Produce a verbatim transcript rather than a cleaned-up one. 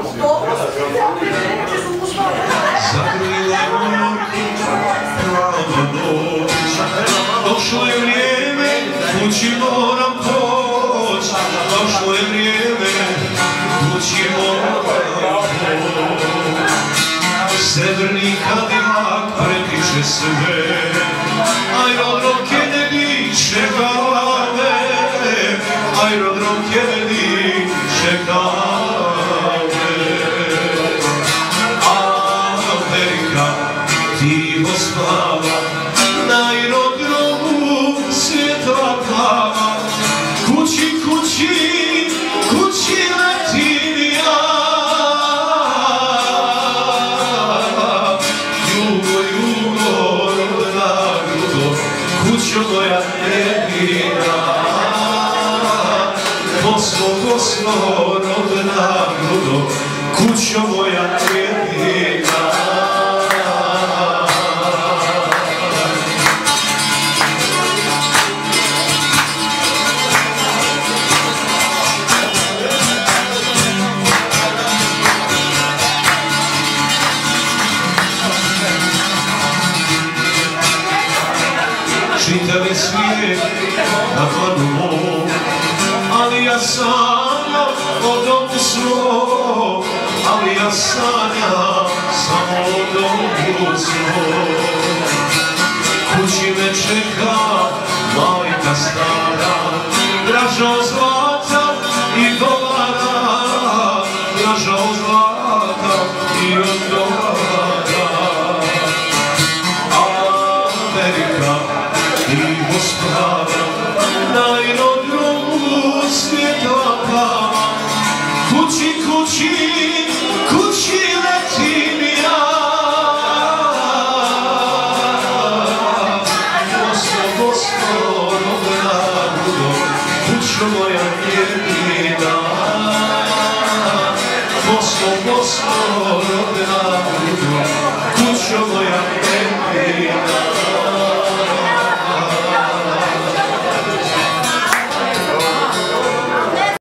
Zagrlila morku, prava noć, došlo je vrijeme, kući moram poć, došlo je vrijeme, kući moram poć. Srebrni Cadillac pretiče sve, aerodrom Kennedy čeka me, aerodrom Kennedy čeka me. Amerika tiho spava, na aerodromu svjetla plava, kući, kući, kući letim ja. Jugo, jugo, rodna grudo, kućo moja jedina. Bosno, Bosno, rodna grudo, kućo moja jedina. Čitav je svijet na dlanu mom, ali ja sanjam o domu svom, ali ja sanjam samo o domu svom. Kući me čeka majka stara, draža od zlata i dolara, draža od zlata i od dolara. Amerika tiho spava, na aerodromu svjetla plava, kući, kući, kući letim ja. Bosno, Bosno, rodna grudo, kućo moja jedina. Bosno, Bosno,